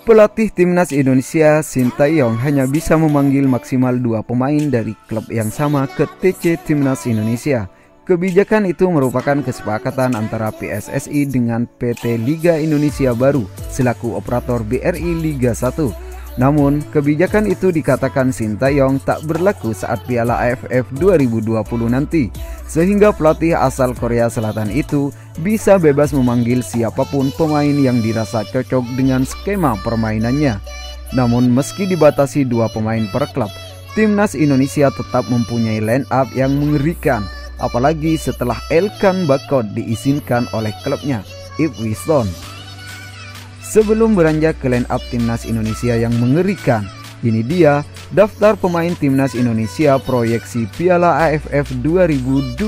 Pelatih Timnas Indonesia Sintayong hanya bisa memanggil maksimal 2 pemain dari klub yang sama ke TC Timnas Indonesia. Kebijakan itu merupakan kesepakatan antara PSSI dengan PT Liga Indonesia Baru selaku operator BRI Liga 1. Namun, kebijakan itu dikatakan Sintayong tak berlaku saat Piala AFF 2020 nanti, sehingga pelatih asal Korea Selatan itu bisa bebas memanggil siapapun pemain yang dirasa cocok dengan skema permainannya. Namun, meski dibatasi 2 pemain per klub, Timnas Indonesia tetap mempunyai line up yang mengerikan, apalagi setelah Elkan Bagot diizinkan oleh klubnya, Ipswich Town. Sebelum beranjak ke line up Timnas Indonesia yang mengerikan, ini dia daftar pemain Timnas Indonesia proyeksi Piala AFF 2020.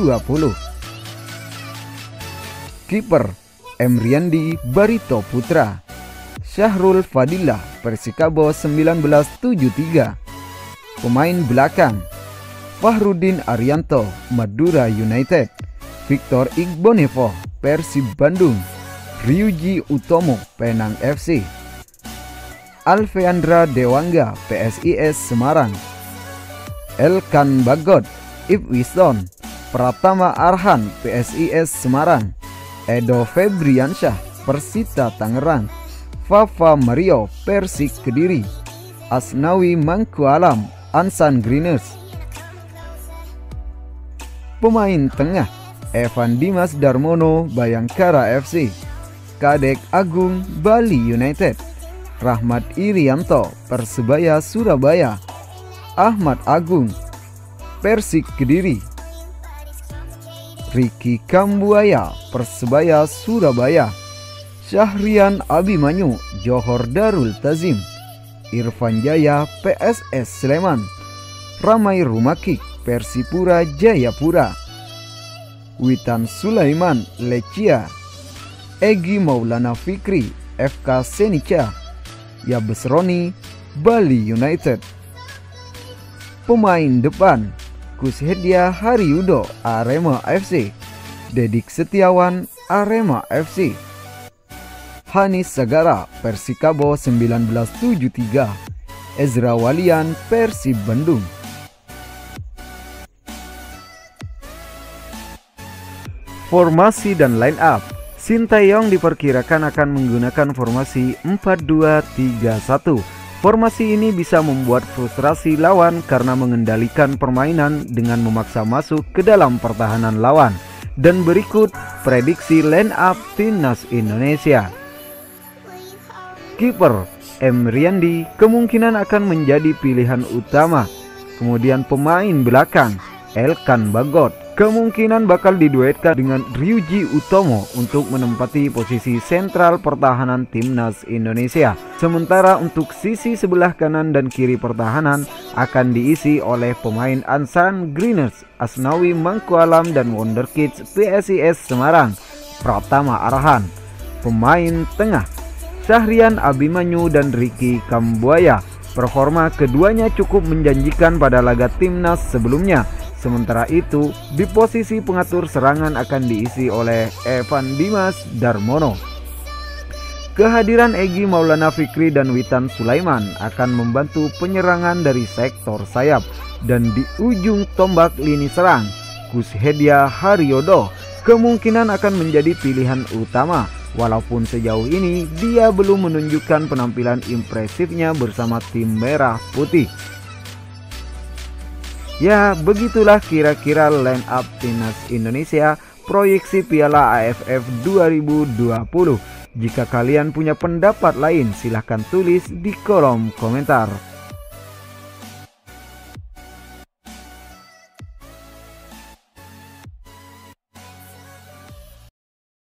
Kiper Emriandi Barito Putra, Syahrul Fadillah Persikabo 1973. Pemain belakang Fahrudin Arianto Madura United, Victor Igbonevo Persib Bandung, Ryuji Utomo Penang FC, Alfeandra Dewangga PSIS Semarang, Elkan Bagot Ipswich Town, Pratama Arhan PSIS Semarang, Edo Febriansyah Persita Tangerang, Fafa Mario Persik Kediri, Asnawi Mangkualam Ansan Greeners. Pemain tengah Evan Dimas Darmono Bayangkara FC, Kadek Agung Bali United, Rahmat Irianto Persebaya Surabaya, Ahmad Agung Persik Kediri, Ricky Kambuaya Persebaya Surabaya, Syahrian Abimanyu Johor Darul Tazim, Irfan Jaya PSS Sleman, Ramai Rumakik Persipura Jayapura, Witan Sulaiman Lecia, Egi Maulana Fikri FK Senica, Yabes Roni Bali United. Pemain depan Kushedia Haryudo Arema FC, Dedik Setiawan Arema FC, Hanis Sagara Persikabo 1973, Ezra Walian Persib Bandung. Formasi dan line up. Sintayong diperkirakan akan menggunakan formasi 4-2-3-1. Formasi ini bisa membuat frustrasi lawan karena mengendalikan permainan dengan memaksa masuk ke dalam pertahanan lawan. Dan berikut prediksi line up Timnas Indonesia. Kiper Emriandi kemungkinan akan menjadi pilihan utama. Kemudian pemain belakang Elkan Bagot kemungkinan bakal diduetkan dengan Ryuji Utomo untuk menempati posisi sentral pertahanan Timnas Indonesia. Sementara untuk sisi sebelah kanan dan kiri pertahanan akan diisi oleh pemain Ansan Greeners, Asnawi Mangkualam dan Wonderkids PSIS Semarang, Pratama Arhan. Pemain tengah Syahrian Abimanyu dan Ricky Kambuaya. Performa keduanya cukup menjanjikan pada laga Timnas sebelumnya. Sementara itu, di posisi pengatur serangan akan diisi oleh Evan Dimas Darmono. Kehadiran Egi Maulana Fikri dan Witan Sulaiman akan membantu penyerangan dari sektor sayap. Dan di ujung tombak lini serang, Kushedia Haryudo kemungkinan akan menjadi pilihan utama. Walaupun sejauh ini dia belum menunjukkan penampilan impresifnya bersama tim merah putih. Ya, begitulah kira-kira line up Timnas Indonesia proyeksi Piala AFF 2020. Jika kalian punya pendapat lain, silahkan tulis di kolom komentar.